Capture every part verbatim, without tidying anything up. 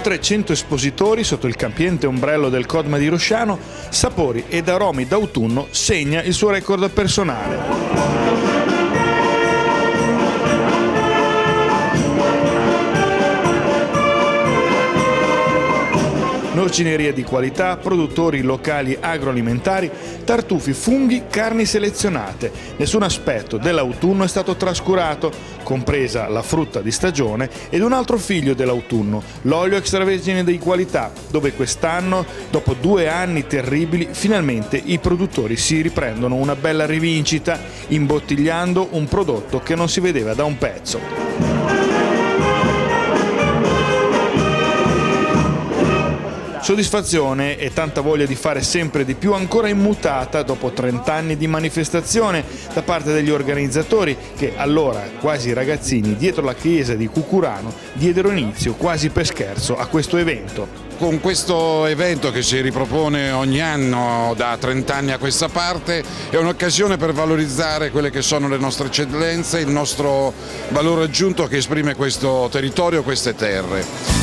oltre cento espositori sotto il capiente ombrello del Codma di Rosciano, Sapori ed aromi d'autunno segna il suo record personale. Norcineria di qualità, produttori locali agroalimentari, tartufi, funghi, carni selezionate. Nessun aspetto dell'autunno è stato trascurato, compresa la frutta di stagione ed un altro figlio dell'autunno, l'olio extravergine di qualità, dove quest'anno, dopo due anni terribili, finalmente i produttori si riprendono una bella rivincita, imbottigliando un prodotto che non si vedeva da un pezzo. Soddisfazione e tanta voglia di fare sempre di più ancora immutata dopo trent'anni di manifestazione da parte degli organizzatori che allora, quasi ragazzini, dietro la chiesa di Cucurano diedero inizio quasi per scherzo a questo evento. Con questo evento che si ripropone ogni anno da trent'anni a questa parte è un'occasione per valorizzare quelle che sono le nostre eccellenze, il nostro valore aggiunto che esprime questo territorio, queste terre.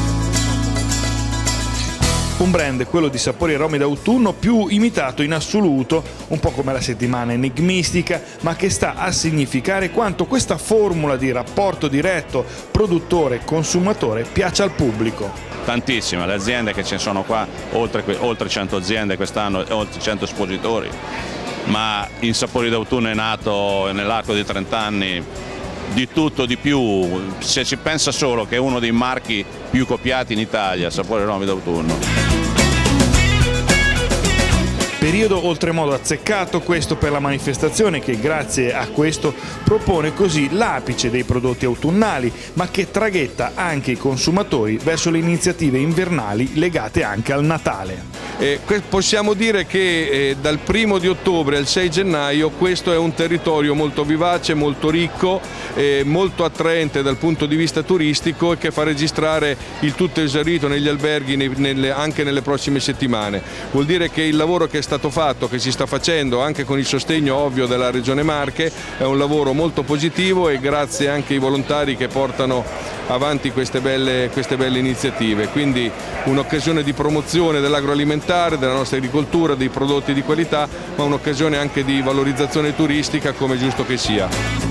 Un brand, quello di Sapori e Aromi d'autunno, più imitato in assoluto, un po' come la settimana enigmistica, ma che sta a significare quanto questa formula di rapporto diretto produttore-consumatore piace al pubblico. Tantissime, le aziende che ce ne sono qua, oltre, oltre cento aziende quest'anno, oltre cento espositori, ma il Sapori d'autunno è nato nell'arco di trent'anni di tutto, di più, se si pensa solo che è uno dei marchi più copiati in Italia, Sapori e Aromi d'autunno. Periodo oltremodo azzeccato questo per la manifestazione che grazie a questo propone così l'apice dei prodotti autunnali, ma che traghetta anche i consumatori verso le iniziative invernali legate anche al Natale. Eh, possiamo dire che eh, dal primo di ottobre al sei gennaio questo è un territorio molto vivace, molto ricco, eh, molto attraente dal punto di vista turistico e che fa registrare il tutto esaurito negli alberghi nei, nelle, anche nelle prossime settimane. Vuol dire che il lavoro che è stato fatto, che si sta facendo anche con il sostegno ovvio della Regione Marche, è un lavoro molto positivo e grazie anche ai volontari che portano avanti queste belle, queste belle iniziative, quindi un'occasione di promozione dell'agroalimentare, della nostra agricoltura, dei prodotti di qualità, ma un'occasione anche di valorizzazione turistica come è giusto che sia.